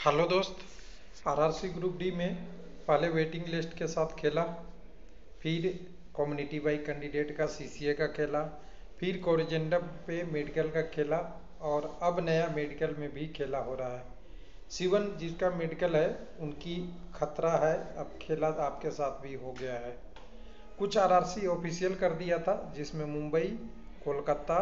Hello दोस्त। RRC group D में पहले वेटिंग लिस्ट के साथ खेला, फिर कम्युनिटी बाई कैंडिडेट का सीसीए का खेला, फिर कोरिजेंडम पे मेडिकल का खेला और अब नया मेडिकल में भी खेला हो रहा है। शिवन जिसका मेडिकल है उनकी खतरा है, अब खेला आपके साथ भी हो गया है। कुछ आरआरसी ऑफिशियल कर दिया था जिसमें मुंबई, कोलकाता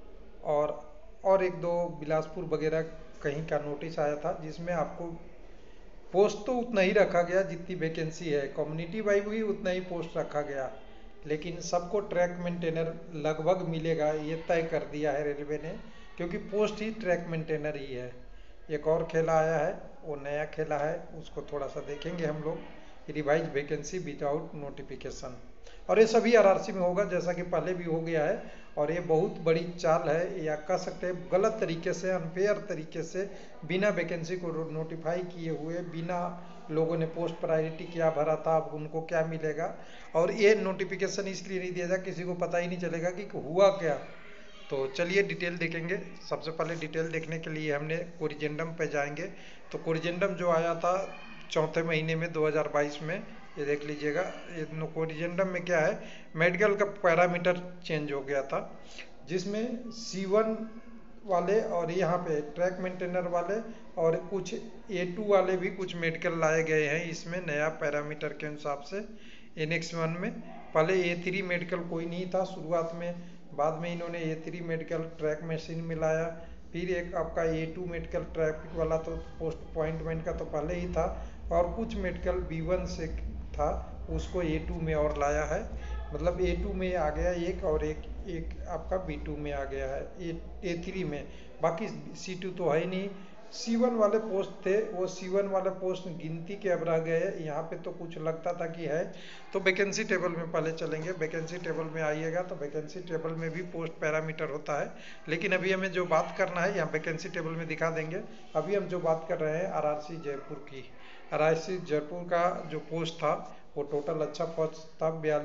और एक दो बिलासपुर वगैरह कहीं का नोटिस आया था, जिसमें आपको पोस्ट तो उतना ही रखा गया जितनी वैकेंसी है, कम्युनिटी वाइज भी उतना ही पोस्ट रखा गया, लेकिन सबको ट्रैक मेंटेनर लगभग मिलेगा ये तय कर दिया है रेलवे ने, क्योंकि पोस्ट ही ट्रैक मेंटेनर ही है। एक और खेला आया है, वो नया खेला है, उसको थोड़ा सा देखेंगे हम लोग। रिवाइज वैकेंसी विदाउट नोटिफिकेशन, और ये सभी आरआरसी में होगा जैसा कि पहले भी हो गया है। और ये बहुत बड़ी चाल है, या कह सकते हैं गलत तरीके से, अनफेयर तरीके से, बिना वैकेंसी को नोटिफाई किए हुए, बिना लोगों ने पोस्ट प्रायोरिटी क्या भरा था, अब उनको क्या मिलेगा। और ये नोटिफिकेशन इसलिए नहीं दिया जाए, किसी को पता ही नहीं चलेगा कि हुआ क्या। तो चलिए डिटेल देखेंगे। सबसे पहले डिटेल देखने के लिए हमने कोरिजेंडम पे जाएंगे। तो कोरिजेंडम जो आया था चौथे महीने में 2022 में, ये देख लीजिएगा। ये कोरिजेंडम में क्या है, मेडिकल का पैरामीटर चेंज हो गया था, जिसमें C1 वाले और यहाँ पे ट्रैक मेंटेनर वाले और कुछ A2 वाले भी कुछ मेडिकल लाए गए हैं इसमें नया पैरामीटर के हिसाब से। एनेक्स 1 में पहले A3 मेडिकल कोई नहीं था शुरुआत में, बाद में इन्होंने A3 मेडिकल ट्रैक मशीन मिलाया। फिर एक आपका A2 मेडिकल ट्रैफिक वाला, तो पोस्ट अपॉइंटमेंट का तो पहले ही था, और कुछ मेडिकल B1 से था उसको A2 में और लाया है। मतलब A2 में आ गया एक, और एक आपका B2 में आ गया है A3 में। बाकी C2 तो है ही नहीं। C1 वाले पोस्ट थे, वो C1 वाले पोस्ट गिनती के अब रह गए, यहाँ पे तो कुछ लगता था कि है। तो वैकेंसी टेबल में पहले चलेंगे। वैकेंसी टेबल में आइएगा तो वैकेंसी टेबल में भी पोस्ट पैरामीटर होता है, लेकिन अभी हमें जो बात करना है यहाँ वैकेंसी टेबल में दिखा देंगे। अभी हम जो बात कर रहे हैं आरआरसी जयपुर की। आरआरसी जयपुर का जो पोस्ट था वो टोटल अच्छा पोस्ट था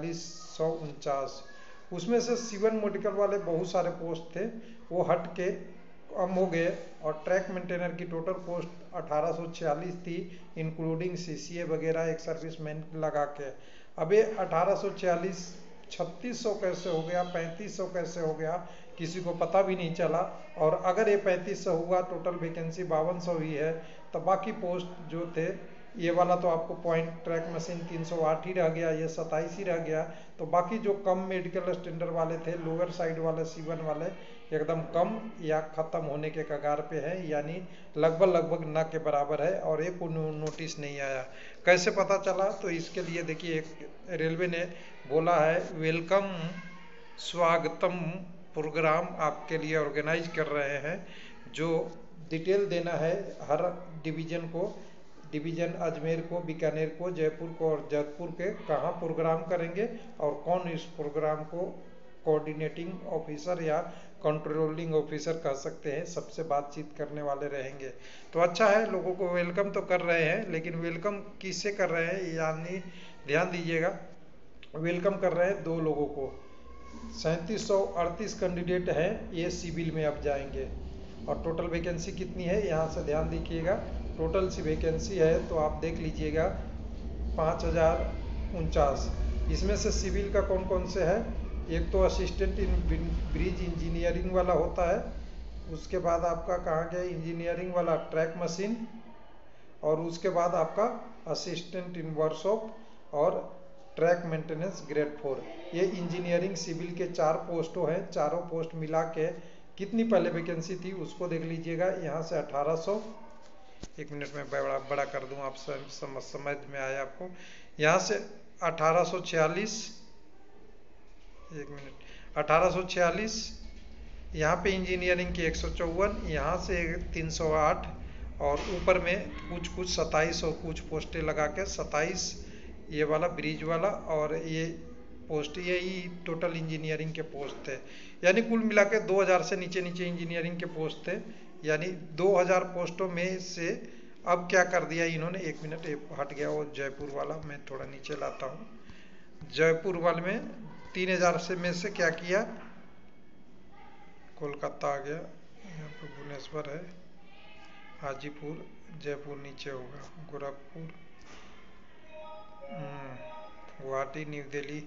4249। उसमें से C1 मेडिकल वाले बहुत सारे पोस्ट थे, वो हट के कम हो गए, और ट्रैक मेंटेनर की टोटल पोस्ट 1846 थी, इंक्लूडिंग सीसीए वगैरह एक सर्विसमैन लगा के। अब ये 1846 3600 कैसे हो गया, 3500 कैसे हो गया, किसी को पता भी नहीं चला। और अगर ये 3500 हुआ, टोटल वैकेंसी 5200 ही है, तो बाकी पोस्ट जो थे, ये वाला तो आपको पॉइंट ट्रैक मशीन 308 ही रह गया, ये 27 ही रह गया। तो बाकी जो कम मेडिकल स्टैंडर्ड वाले थे, लोअर साइड वाले C1 वाले, एकदम कम या खत्म होने के कगार पे है, यानी लगभग न के बराबर है, और एक नोटिस नहीं आया। कैसे पता चला, तो इसके लिए देखिए, एक रेलवे ने बोला है वेलकम स्वागतम प्रोग्राम आपके लिए ऑर्गेनाइज कर रहे हैं, जो डिटेल देना है हर डिवीजन को, डिवीजन अजमेर को, बीकानेर को, जयपुर को और जोधपुर के कहाँ प्रोग्राम करेंगे, और कौन इस प्रोग्राम को कोऑर्डिनेटिंग ऑफिसर या कंट्रोलिंग ऑफिसर कह सकते हैं, सबसे बातचीत करने वाले रहेंगे। तो अच्छा है, लोगों को वेलकम तो कर रहे हैं, लेकिन वेलकम किससे कर रहे हैं, यानी ध्यान दीजिएगा, वेलकम कर रहे हैं दो लोगों को। 3738 कैंडिडेट हैं, ये सिविल में अब जाएंगे। और टोटल वैकेंसी कितनी है, यहाँ से ध्यान देखिएगा। टोटल सी वैकेंसी है तो आप देख लीजिएगा 5049। इसमें से सिविल का कौन कौन से है, एक तो असिस्टेंट इन ब्रिज इंजीनियरिंग वाला होता है, उसके बाद आपका कहाँ गया इंजीनियरिंग वाला ट्रैक मशीन, और उसके बाद आपका असिस्टेंट इन वर्कशॉप और ट्रैक मेंटेनेंस ग्रेड 4। ये इंजीनियरिंग सिविल के 4 पोस्टों हैं। चारों पोस्ट मिला के कितनी पहले वैकेंसी थी उसको देख लीजिएगा। यहाँ से 1800, एक मिनट में बड़ा कर दूँ, आप समझ में आया आपको। यहाँ से 1846, एक मिनट, 1846, यहाँ पे इंजीनियरिंग की 154, यहाँ से 308, और ऊपर में कुछ 27 और कुछ पोस्टें लगा के 27 ये वाला ब्रिज वाला, और ये पोस्ट, यही टोटल इंजीनियरिंग के पोस्ट थे। यानी कुल मिला के 2000 से नीचे इंजीनियरिंग के पोस्ट थे, यानी 2000 पोस्टों में से अब क्या कर दिया इन्होंने, एक मिनट हट गया वो जयपुर वाला, मैं थोड़ा नीचे लाता हूँ। जयपुर वाले में 3000 से में से क्या किया, कोलकाता आ गया, यहाँ पर भुवनेश्वर है, हाजीपुर जयपुर नीचे होगा, गोरखपुर, गुवाहाटी, न्यू दिल्ली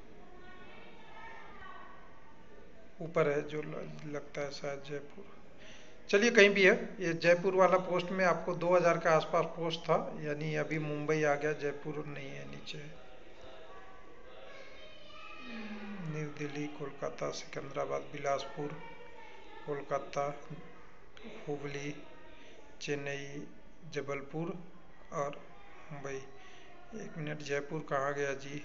ऊपर है, जो लगता है शायद जयपुर। चलिए कहीं भी है, ये जयपुर वाला पोस्ट में आपको 2000 के आसपास पोस्ट था, यानी अभी मुंबई आ गया, जयपुर नहीं है नीचे। न्यू दिल्ली, कोलकाता, सिकंदराबाद, बिलासपुर, कोलकाता, हुबली, चेन्नई, जबलपुर और मुंबई। एक मिनट, जयपुर कहाँ गया जी?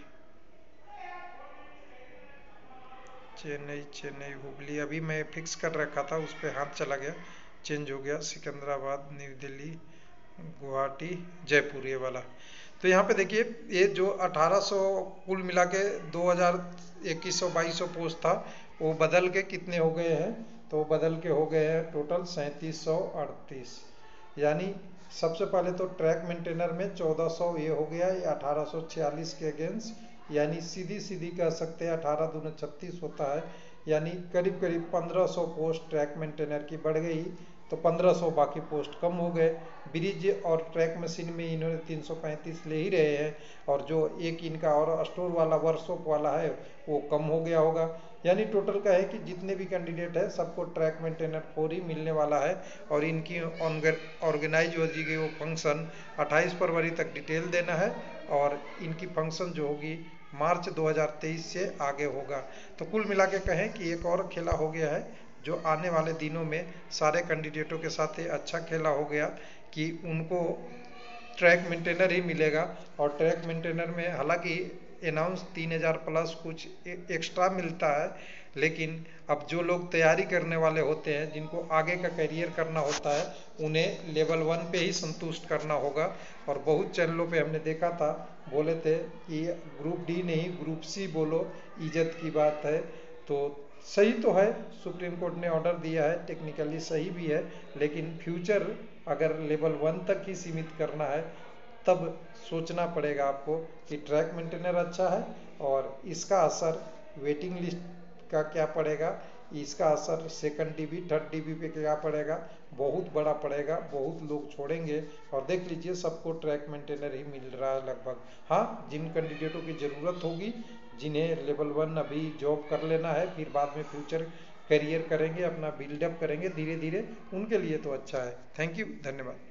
चेन्नई, चेन्नई, हुबली, अभी मैं फिक्स कर रखा था, उस पर हाथ चला गया, चेंज हो गया। सिकंदराबाद, न्यू दिल्ली, गुवाहाटी, जयपुर, ये वाला। तो यहाँ पे देखिए, ये जो 1800 कुल मिला के 2021-2200 पोस्ट था, वो बदल के कितने हो गए हैं? तो बदल के हो गए हैं टोटल 3738। यानी सबसे पहले तो ट्रैक मेंटेनर में 1400 ये हो गया, ये 1846 के अगेंस्ट, यानी सीधी सीधी कह सकते हैं 18 दूनी 36 होता है, यानी करीब करीब 1500 पोस्ट ट्रैक मेंटेनर की बढ़ गई, तो 1500 बाकी पोस्ट कम हो गए। ब्रिज और ट्रैक मशीन में इन्होंने 335 ले ही रहे हैं, और जो एक इनका और स्टोर वाला वर्कशॉप वाला है वो कम हो गया होगा। यानी टोटल का है कि जितने भी कैंडिडेट है सबको ट्रैक मेंटेनर 4 ही मिलने वाला है, और इनकी ऑर्गेनाइज हो जाएगी वो फंक्शन 28 फरवरी तक डिटेल देना है, और इनकी फंक्शन जो होगी मार्च 2023 से आगे होगा। तो कुल मिला के कहें कि एक और खेला हो गया है, जो आने वाले दिनों में सारे कैंडिडेटों के साथ अच्छा खेला हो गया कि उनको ट्रैक मेंटेनर ही मिलेगा। और ट्रैक मेंटेनर में हालांकि अनाउंस 3000 प्लस कुछ एक्स्ट्रा मिलता है, लेकिन अब जो लोग तैयारी करने वाले होते हैं, जिनको आगे का करियर करना होता है, उन्हें लेवल 1 पे ही संतुष्ट करना होगा। और बहुत चैनलों पे हमने देखा था, बोले थे कि ग्रुप डी नहीं ग्रुप सी बोलो, इज्जत की बात है। तो सही तो है, सुप्रीम कोर्ट ने ऑर्डर दिया है, टेक्निकली सही भी है, लेकिन फ्यूचर अगर लेवल 1 तक ही सीमित करना है, तब सोचना पड़ेगा आपको कि ट्रैक मेंटेनर अच्छा है, और इसका असर वेटिंग लिस्ट का क्या पड़ेगा, इसका असर सेकंड डीबी थर्ड डीबी पे क्या पड़ेगा, बहुत बड़ा पड़ेगा, बहुत लोग छोड़ेंगे। और देख लीजिए, सबको ट्रैक मेंटेनर ही मिल रहा है लगभग। हाँ, जिन कैंडिडेटों की ज़रूरत होगी, जिन्हें लेवल 1 अभी जॉब कर लेना है, फिर बाद में फ्यूचर करियर करेंगे, अपना बिल्डअप करेंगे धीरे धीरे, उनके लिए तो अच्छा है। थैंक यू, धन्यवाद।